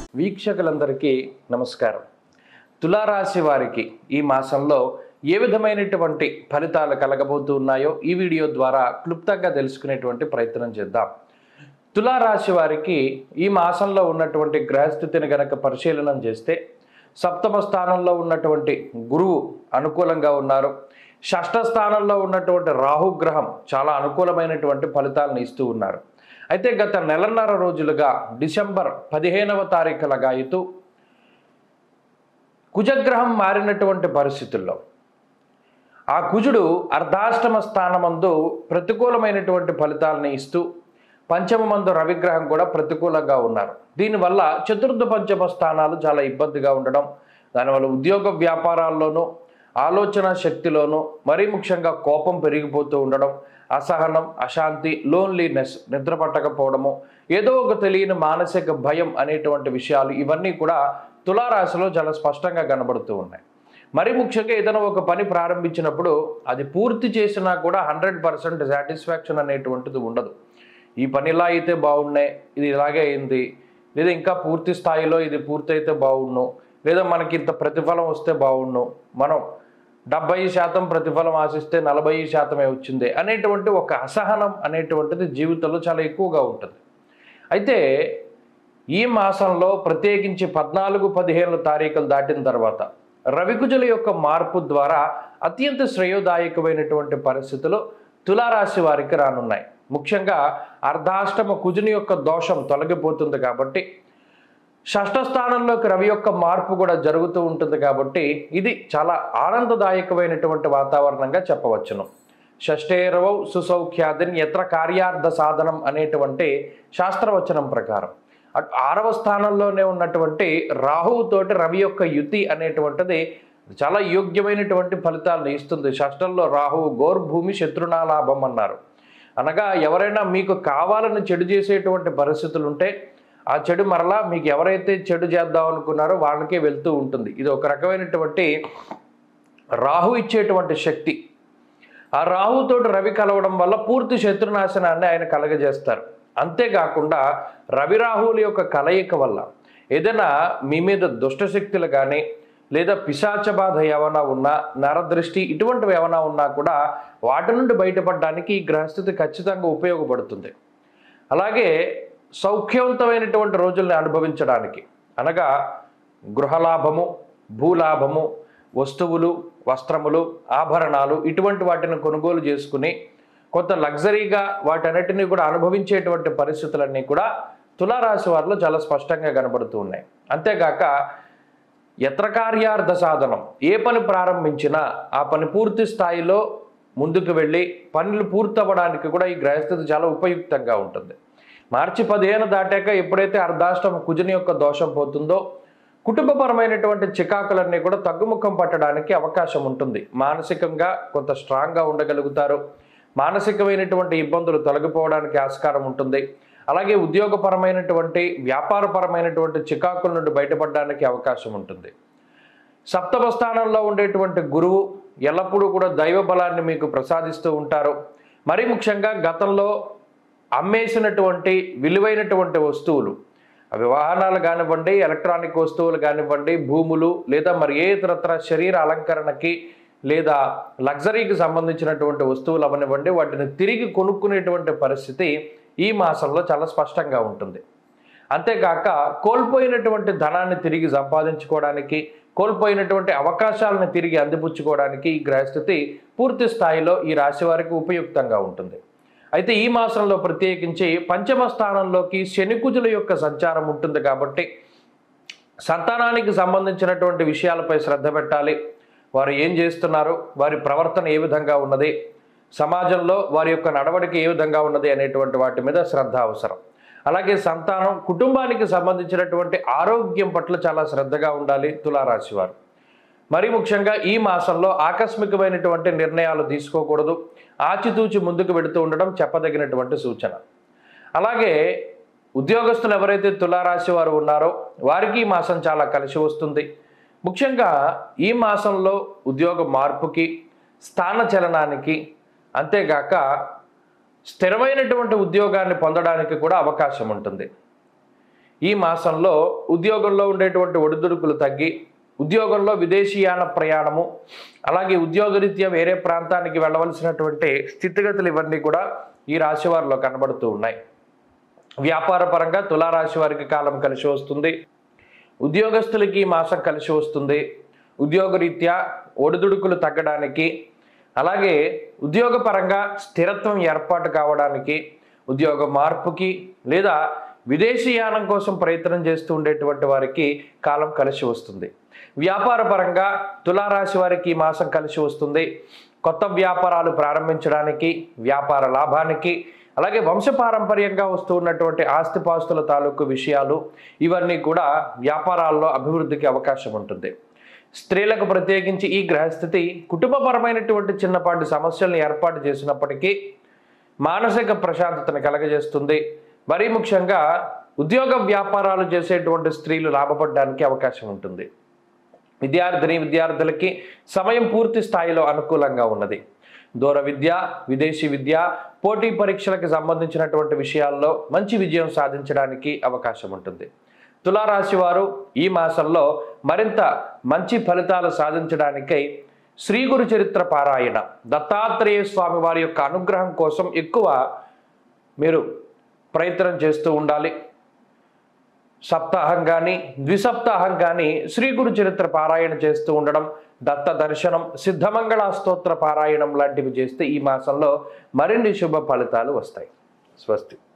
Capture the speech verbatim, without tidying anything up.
వీక్షకులందరికీ నమస్కారం. తులారాశి వారికి ఈ మాసంలో ఏ విధమైనటువంటి ఫలితాలు కలగబోతున్నాయో ఈ వీడియో ద్వారా క్లుప్తంగా తెలుసుకునేటువంటి ప్రయత్నం చేద్దాం. తులారాశి వారికి ఈ మాసంలో ఉన్నటువంటి గ్రహస్థితిని గనక పరిశీలన చేస్తే సప్తమ స్థానంలో ఉన్నటువంటి గురువు అనుకూలంగా ఉన్నారు. షష్ఠ స్థానంలో ఉన్నటువంటి రాహుగ్రహం చాలా అనుకూలమైనటువంటి ఫలితాలను ఇస్తూ ఉన్నారు. అయితే గత నెలన్నర రోజులుగా డిసెంబర్ పదిహేనవ తారీఖు లగాయతూ కుజగ్రహం మారినటువంటి పరిస్థితుల్లో ఆ కుజుడు అర్ధాష్టమ స్థానమందు ప్రతికూలమైనటువంటి ఫలితాలను ఇస్తూ పంచమమందు రవిగ్రహం కూడా ప్రతికూలంగా ఉన్నారు. దీనివల్ల చతుర్థ పంచమ స్థానాలు చాలా ఇబ్బందిగా ఉండడం, దానివల్ల ఉద్యోగ వ్యాపారాల్లోనూ ఆలోచన శక్తిలోనూ మరీ ముఖ్యంగా కోపం పెరిగిపోతూ ఉండడం, అసహనం, అశాంతి, లోన్లీనెస్, నిద్ర పట్టకపోవడము, ఏదో ఒక తెలియని మానసిక భయం అనేటువంటి విషయాలు ఇవన్నీ కూడా తులారాశిలో చాలా స్పష్టంగా కనబడుతూ ఉన్నాయి. మరీ ముఖ్యంగా ఏదైనా ఒక పని ప్రారంభించినప్పుడు అది పూర్తి చేసినా కూడా హండ్రెడ్ పర్సెంట్ సాటిస్ఫాక్షన్ అనేటువంటిది ఉండదు. ఈ పని ఇలా అయితే బాగున్నాయి, ఇది ఇలాగే అయింది, లేదా ఇంకా పూర్తి స్థాయిలో ఇది పూర్తయితే బాగుండు, లేదా మనకి ఇంత ప్రతిఫలం వస్తే బాగుండు, మనం డెబ్బై శాతం ప్రతిఫలం ఆశిస్తే నలభై శాతమే వచ్చింది అనేటువంటి ఒక అసహనం అనేటువంటిది జీవితంలో చాలా ఎక్కువగా ఉంటుంది. అయితే ఈ మాసంలో ప్రత్యేకించి పద్నాలుగు పదిహేను తారీఖులు దాటిన తర్వాత రవికుజుల యొక్క మార్పు ద్వారా అత్యంత శ్రేయోదాయకమైనటువంటి పరిస్థితులు తులారాశి వారికి రానున్నాయి. ముఖ్యంగా అర్ధాష్టమ కుజుని యొక్క దోషం తొలగిపోతుంది కాబట్టి, షష్ఠ స్థానంలోకి రవి యొక్క మార్పు కూడా జరుగుతూ ఉంటుంది కాబట్టి ఇది చాలా ఆనందదాయకమైనటువంటి వాతావరణంగా చెప్పవచ్చును. షష్ఠేరవౌ సుసౌఖ్యాదిన్ యత్ర కార్యార్థ సాధనం అనేటువంటి శాస్త్రవచనం ప్రకారం ఆరవ స్థానంలోనే ఉన్నటువంటి రాహువుతోటి రవి యొక్క యుతి అనేటువంటిది చాలా యోగ్యమైనటువంటి ఫలితాలను ఇస్తుంది. షష్ఠంలో రాహువు గోర్భూమి శత్రునాలాభం అన్నారు. అనగా ఎవరైనా మీకు కావాలని చెడు చేసేటువంటి పరిస్థితులు ఉంటే ఆ చెడు మరలా మీకు ఎవరైతే చెడు చేద్దాం అనుకున్నారో వాళ్ళకే వెళ్తూ ఉంటుంది. ఇది ఒక రకమైనటువంటి రాహు ఇచ్చేటువంటి శక్తి. ఆ రాహుతోటి రవి కలవడం వల్ల పూర్తి శత్రునాశనాన్ని ఆయన కలగజేస్తారు. అంతేకాకుండా రవి రాహువుల యొక్క కలయిక వల్ల ఏదైనా మీ మీద దుష్టశక్తులు కానీ లేదా పిశాచ బాధ ఏమైనా ఉన్నా, నరదృష్టి ఇటువంటివి ఏమైనా ఉన్నా కూడా వాటి నుండి బయటపడడానికి ఈ గ్రహస్థితి ఖచ్చితంగా ఉపయోగపడుతుంది. అలాగే సౌఖ్యవంతమైనటువంటి రోజుల్ని అనుభవించడానికి, అనగా గృహలాభము, భూలాభము, వస్తువులు, వస్త్రములు, ఆభరణాలు ఇటువంటి వాటిని కొనుగోలు చేసుకుని కొంత లగ్జరీగా వాటన్నిటినీ కూడా అనుభవించేటువంటి పరిస్థితులన్నీ కూడా తులారాశి వారిలో చాలా స్పష్టంగా కనబడుతూ ఉన్నాయి. అంతేగాక యత్ర కార్యార్థ సాధనం, ఏ పని ప్రారంభించినా ఆ పని పూర్తి స్థాయిలో ముందుకు వెళ్ళి పనులు పూర్తవ్వడానికి కూడా ఈ గ్రహస్థితి చాలా ఉపయుక్తంగా ఉంటుంది. మార్చి పదిహేను దాటాక ఎప్పుడైతే అర్ధాష్టమ కుజుని యొక్క దోషం పోతుందో కుటుంబపరమైనటువంటి చికాకులన్నీ కూడా తగ్గుముఖం పట్టడానికి అవకాశం ఉంటుంది. మానసికంగా కొంత స్ట్రాంగ్గా ఉండగలుగుతారు. మానసికమైనటువంటి ఇబ్బందులు తొలగిపోవడానికి ఆస్కారం ఉంటుంది. అలాగే ఉద్యోగపరమైనటువంటి వ్యాపారపరమైనటువంటి చికాకుల నుండి బయటపడడానికి అవకాశం ఉంటుంది. సప్తమ స్థానంలో ఉండేటువంటి గురువు ఎల్లప్పుడూ కూడా దైవ బలాన్ని మీకు ప్రసాదిస్తూ ఉంటారు. మరీ ముఖ్యంగా గతంలో అమ్మేసినటువంటి విలువైనటువంటి వస్తువులు, అవి వాహనాలు కానివ్వండి, ఎలక్ట్రానిక్ వస్తువులు కానివ్వండి, భూములు, లేదా మరి ఏ ఇతరత్ర శరీర అలంకరణకి లేదా లగ్జరీకి సంబంధించినటువంటి వస్తువులు అవనివ్వండి, వాటిని తిరిగి కొనుక్కునేటువంటి పరిస్థితి ఈ మాసంలో చాలా స్పష్టంగా ఉంటుంది. అంతేకాక కోల్పోయినటువంటి ధనాన్ని తిరిగి సంపాదించుకోవడానికి, కోల్పోయినటువంటి అవకాశాలను తిరిగి అందిపుచ్చుకోవడానికి ఈ గ్రహస్థితి పూర్తి స్థాయిలో ఈ రాశి వారికి ఉపయుక్తంగా ఉంటుంది. అయితే ఈ మాసంలో ప్రత్యేకించి పంచమ స్థానంలోకి శనికుజుల యొక్క సంచారం ఉంటుంది కాబట్టి సంతానానికి సంబంధించినటువంటి విషయాలపై శ్రద్ధ పెట్టాలి. వారు ఏం చేస్తున్నారు, వారి ప్రవర్తన ఏ విధంగా ఉన్నది, సమాజంలో వారి యొక్క నడవడిక ఏ విధంగా ఉన్నది అనేటువంటి వాటి మీద శ్రద్ధ అవసరం. అలాగే సంతానం, కుటుంబానికి సంబంధించినటువంటి ఆరోగ్యం పట్ల చాలా శ్రద్ధగా ఉండాలి తులారాశి వారు. మరీ ముఖ్యంగా ఈ మాసంలో ఆకస్మికమైనటువంటి నిర్ణయాలు తీసుకోకూడదు. ఆచితూచి ముందుకు వెడుతూ ఉండడం చెప్పదగినటువంటి సూచన. అలాగే ఉద్యోగస్తులు ఎవరైతే తులారాశి వారు ఉన్నారో వారికి ఈ మాసం చాలా కలిసి వస్తుంది. ముఖ్యంగా ఈ మాసంలో ఉద్యోగ మార్పుకి, స్థాన చలనానికి, అంతేగాక స్థిరమైనటువంటి ఉద్యోగాన్ని పొందడానికి కూడా అవకాశం ఉంటుంది. ఈ మాసంలో ఉద్యోగంలో ఉండేటువంటి ఒడిదుడుకులు తగ్గి ఉద్యోగంలో విదేశీయాన ప్రయాణము, అలాగే ఉద్యోగరీత్యా వేరే ప్రాంతానికి వెళ్ళవలసినటువంటి స్థితిగతులు ఇవన్నీ కూడా ఈ రాశి వారిలో కనబడుతూ ఉన్నాయి. వ్యాపార పరంగా తులారాశి వారికి కాలం కలిసి వస్తుంది. ఉద్యోగస్తులకి ఈ మాసం కలిసి వస్తుంది. ఉద్యోగరీత్యా ఒడిదుడుకులు తగ్గడానికి, అలాగే ఉద్యోగపరంగా స్థిరత్వం ఏర్పాటు కావడానికి, ఉద్యోగ మార్పుకి లేదా విదేశీయానం కోసం ప్రయత్నం చేస్తూ ఉండేటువంటి వారికి కాలం కలిసి వస్తుంది. వ్యాపార పరంగా తులారాశి వారికి ఈ మాసం కలిసి వస్తుంది. కొత్త వ్యాపారాలు ప్రారంభించడానికి, వ్యాపార లాభానికి, అలాగే వంశపారంపర్యంగా వస్తూ ఉన్నటువంటి ఆస్తిపాస్తుల తాలూకు విషయాలు ఇవన్నీ కూడా వ్యాపారాల్లో అభివృద్ధికి అవకాశం ఉంటుంది. స్త్రీలకు ప్రత్యేకించి ఈ గ్రహస్థితి కుటుంబపరమైనటువంటి చిన్నపాటి సమస్యలను ఏర్పాటు చేసినప్పటికీ మానసిక ప్రశాంతతను కలగజేస్తుంది. మరీ ముఖ్యంగా ఉద్యోగ వ్యాపారాలు చేసేటువంటి స్త్రీలు లాభపడడానికి అవకాశం ఉంటుంది. విద్యార్థిని విద్యార్థులకి సమయం పూర్తి స్థాయిలో అనుకూలంగా ఉన్నది. దూర విద్య, విదేశీ విద్య, పోటీ పరీక్షలకు సంబంధించినటువంటి విషయాల్లో మంచి విజయం సాధించడానికి అవకాశం ఉంటుంది. తులారాశి వారు ఈ మాసంలో మరింత మంచి ఫలితాలు సాధించడానికై శ్రీ గురు చరిత్ర పారాయణ, దత్తాత్రేయ స్వామి వారి యొక్క అనుగ్రహం కోసం ఎక్కువ మీరు ప్రయత్నం చేస్తూ ఉండాలి. సప్తాహం కానీ ద్విసప్తాహం కానీ శ్రీ గురు చరిత్ర పారాయణ చేస్తూ ఉండడం, దత్త దర్శనం, సిద్ధమంగళ స్తోత్ర పారాయణం లాంటివి చేస్తే ఈ మాసంలో మరిన్ని శుభ ఫలితాలు వస్తాయి. స్వస్తి.